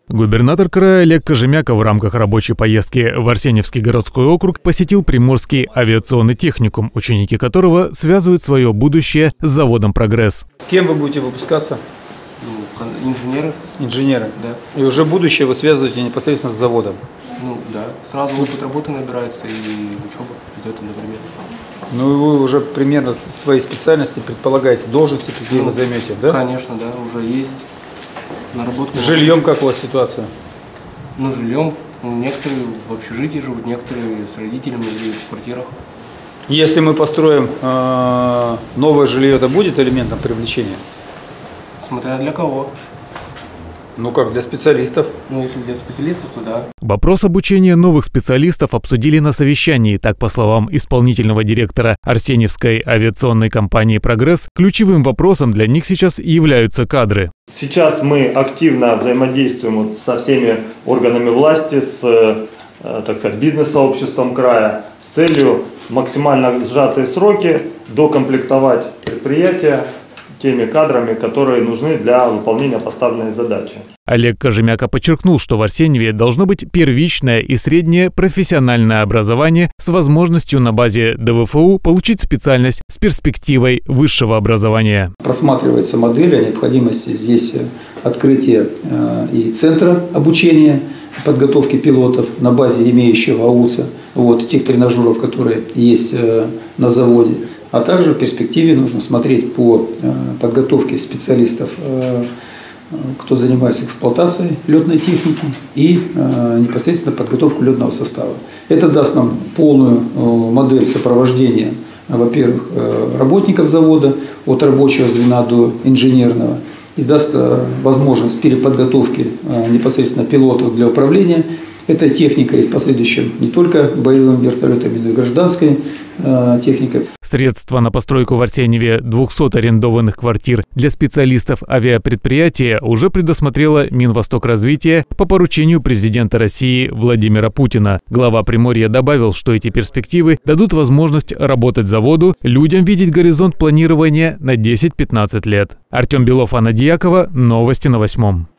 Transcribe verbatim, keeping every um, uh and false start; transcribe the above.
Губернатор края Олег Кожемяка в рамках рабочей поездки в Арсеньевский городской округ посетил Приморский авиационный техникум, ученики которого связывают свое будущее с заводом «Прогресс». Кем вы будете выпускаться? Ну, инженеры. Инженеры? Да. И уже будущее вы связываете непосредственно с заводом? Ну да. Сразу опыт работы набирается и учеба идет одновременно. Ну вы уже примерно свои специальности предполагаете, должности, какие ну, вы займете, да? Конечно, да, уже есть. Наработка. С жильем как у вас ситуация? Ну, жильем. Некоторые в общежитии живут, некоторые с родителями живут в квартирах. Если мы построим э, новое жилье, это будет элементом привлечения? Смотря для кого. Ну как, для специалистов? Ну, если для специалистов, то да. Вопрос обучения новых специалистов обсудили на совещании. Так, по словам исполнительного директора Арсеньевской авиационной компании «Прогресс», ключевым вопросом для них сейчас являются кадры. Сейчас мы активно взаимодействуем со всеми органами власти, с, так сказать, бизнес-сообществом края, с целью максимально сжатые сроки докомплектовать предприятия теми кадрами, которые нужны для выполнения поставленной задачи. Олег Кожемяка подчеркнул, что в Арсеньеве должно быть первичное и среднее профессиональное образование с возможностью на базе дэ вэ эф у получить специальность с перспективой высшего образования. Просматривается модель о необходимости здесь открытия и центра обучения, подготовки пилотов на базе имеющего АУЦа, вот, тех тренажеров, которые есть на заводе. А также в перспективе нужно смотреть по подготовке специалистов, кто занимается эксплуатацией летной техники, и непосредственно подготовку летного состава. Это даст нам полную модель сопровождения, во-первых, работников завода от рабочего звена до инженерного, и даст возможность переподготовки непосредственно пилотов для управления этой техникой, и в последующем не только боевыми вертолетами, но и гражданской э, техникой. Средства на постройку в Арсеньеве двухсот арендованных квартир для специалистов авиапредприятия уже предусмотрело Минвостокразвитие по поручению президента России Владимира Путина. Глава Приморья добавил, что эти перспективы дадут возможность работать заводу, людям видеть горизонт планирования на десять-пятнадцать лет. Артем Белов, Анна Дьякова. Новости на восьмом.